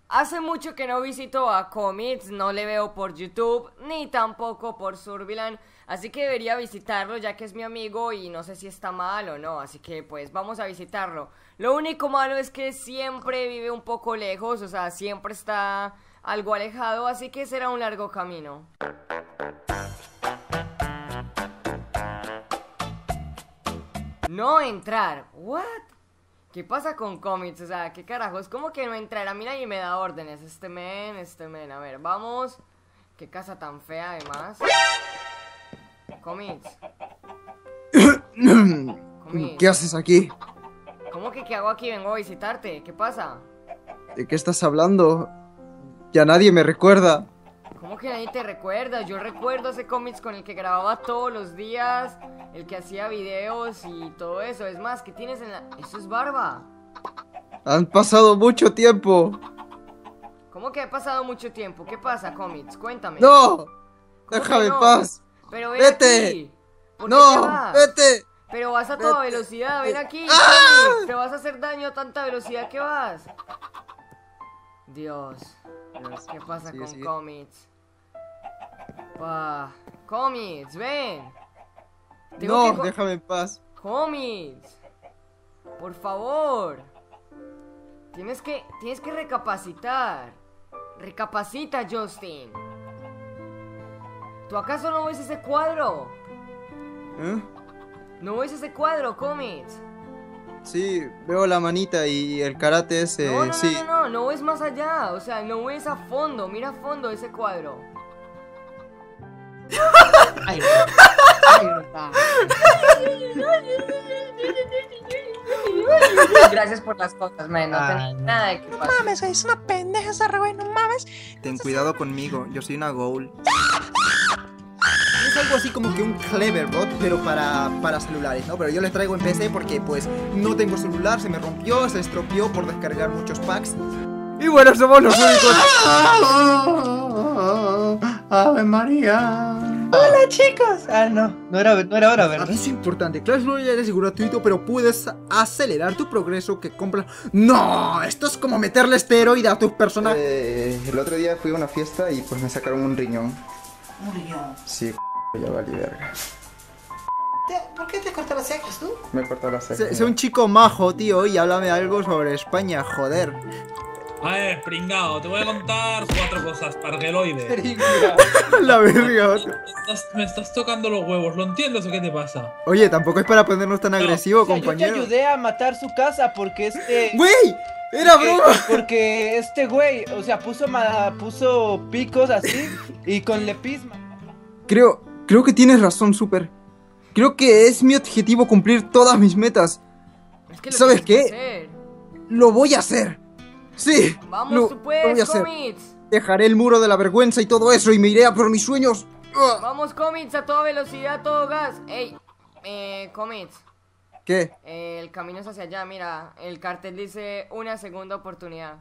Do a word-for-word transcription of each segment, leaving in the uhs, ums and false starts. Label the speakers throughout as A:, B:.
A: Hace mucho que no visito a Comics, no le veo por YouTube, ni tampoco por Surviland, así que debería visitarlo ya que es mi amigo y no sé si está mal o no, así que pues vamos a visitarlo. Lo único malo es que siempre vive un poco lejos, o sea, siempre está algo alejado, así que será un largo camino. No entrar, ¿what? ¿Qué pasa con Comics? O sea, ¿qué carajos? ¿Cómo que no entrar? A mí nadie me da órdenes. Este men, este men. A ver, vamos. Qué casa tan fea, además. Comics. Comics.
B: ¿Qué haces aquí?
A: ¿Cómo que qué hago aquí? Vengo a visitarte. ¿Qué pasa?
B: ¿De qué estás hablando? Ya nadie me recuerda.
A: ¿Cómo que nadie te recuerda? Yo recuerdo ese Comics con el que grababa todos los días, el que hacía videos y todo eso. Es más, ¿qué tienes en la...? Eso es barba.
B: Han pasado mucho tiempo.
A: ¿Cómo que ha pasado mucho tiempo? ¿Qué pasa, Comics? Cuéntame.
B: ¡No! Déjame en
A: no?
B: paz.
A: Pero ven
B: ¡Vete!
A: Aquí. ¿Por qué te
B: ¡No!
A: vas?
B: ¡Vete!
A: Pero vas a
B: Vete.
A: toda velocidad, ven aquí,
B: ¡Ah!
A: Comics. Te vas a hacer daño a tanta velocidad que vas. Dios, Dios, ¿qué pasa
B: Sigue,
A: con
B: sigue.
A: Comics? Pa, Comics, ven. Tengo
B: No,
A: que co-
B: déjame en paz.
A: Comics, por favor. Tienes que, tienes que recapacitar. Recapacita, Justin. ¿Tú acaso no ves ese cuadro?
B: ¿Eh?
A: ¿No ves ese cuadro, Comics?
B: Sí, veo la manita y el karate ese,
A: No, no,
B: sí.
A: no, no, no, no ves más allá. O sea, no ves a fondo. Mira a fondo ese cuadro.
C: Ay, ay, gracias por las cosas, man. No
D: Ay,
C: tenía
D: no.
C: nada de que
D: No
C: pasar.
D: mames, güey, es una pendeja esa re, güey, no mames.
B: Ten cuidado conmigo, yo soy una ghoul. Es algo así como que un clever bot, pero para, para celulares, ¿no? Pero yo les traigo en P C porque pues no tengo celular, se me rompió, se estropeó por descargar muchos packs. Y bueno, somos los únicos.
D: Ave María. Hola, chicos. Ah, no, no era, no era hora, ¿verdad?
B: Aviso importante, Clash Royale es gratuito, pero puedes acelerar tu progreso que compras. ¡No! Esto es como meterle esteroide a tus personajes.
E: Eh, el otro día fui a una fiesta y pues me sacaron un riñón.
D: Un riñón.
E: Sí, ya valí verga.
D: Te- ¿Por qué te cortas las cejas tú?
E: Me he cortado la ceja.
B: Sé, sé un chico majo, tío, y háblame algo sobre España, joder.
F: A ver, pringao, te voy a contar cuatro cosas, pargueloide.
B: La verga.
F: Me estás, me estás tocando los huevos, ¿lo entiendes o qué te pasa?
B: Oye, tampoco es para ponernos tan
F: No,
B: agresivo,
G: O sea, yo te
B: compañero.
G: ayudé a matar su casa porque este...
B: ¡Güey! ¡Era
G: porque-
B: broma!
G: Porque este güey, o sea, puso, ma- puso picos así y con lepisma.
B: Creo, creo que tienes razón, Super. Creo que es mi objetivo cumplir todas mis metas.
A: Es que lo
B: ¿Sabes
A: tienes
B: qué?
A: que hacer.
B: Lo voy a hacer. Sí,
A: Vamos,
B: lo,
A: tú
B: lo
A: puedes,
B: voy a hacer.
A: Comics.
B: Dejaré el muro de la vergüenza y todo eso y me iré a por mis sueños. ¡Ugh!
A: Vamos, Comics, a toda velocidad, a todo gas. Ey, eh, Comics.
B: ¿Qué?
A: eh, el camino es hacia allá, mira. El cartel dice una segunda oportunidad.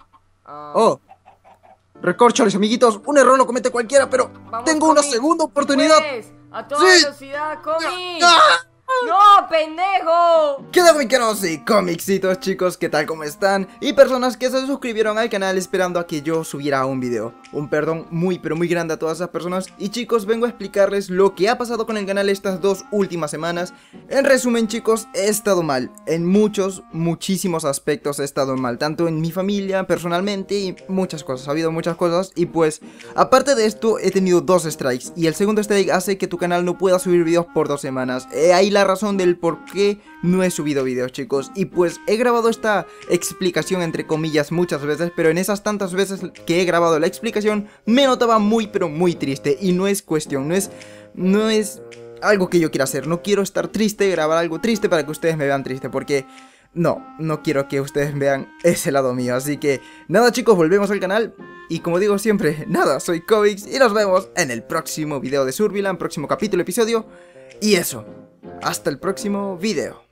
A: Ah,
B: Oh. Recórcholes, amiguitos. Un error lo comete cualquiera, pero
A: vamos,
B: tengo una
A: Comics,
B: segunda
A: tú
B: oportunidad.
A: puedes, a toda
B: Sí.
A: velocidad, Comics.
B: ¡Ah!
A: ¡No, pendejo!
B: ¿Qué tal, miqueros y comixitos, chicos? ¿Qué tal? ¿Cómo están? Y personas que se suscribieron al canal esperando a que yo subiera un video. Un perdón muy pero muy grande a todas esas personas. Y chicos, vengo a explicarles lo que ha pasado con el canal estas dos últimas semanas. En resumen, chicos, he estado mal. En muchos, muchísimos aspectos he estado mal. Tanto en mi familia, personalmente y muchas cosas. Ha habido muchas cosas y pues, aparte de esto, he tenido dos strikes. Y el segundo strike hace que tu canal no pueda subir videos por dos semanas. Eh, ahí la razón del por qué no he subido vídeos, chicos. Y pues he grabado esta explicación entre comillas muchas veces, pero en esas tantas veces que he grabado la explicación me notaba muy pero muy triste. Y no es cuestión, no es, no es algo que yo quiera hacer. No quiero estar triste, grabar algo triste para que ustedes me vean triste, porque no, no quiero que ustedes vean ese lado mío. Así que nada, chicos, volvemos al canal. Y como digo siempre, nada, soy Comics y nos vemos en el próximo video de Surviland, próximo capítulo, episodio. Y eso, hasta el próximo video.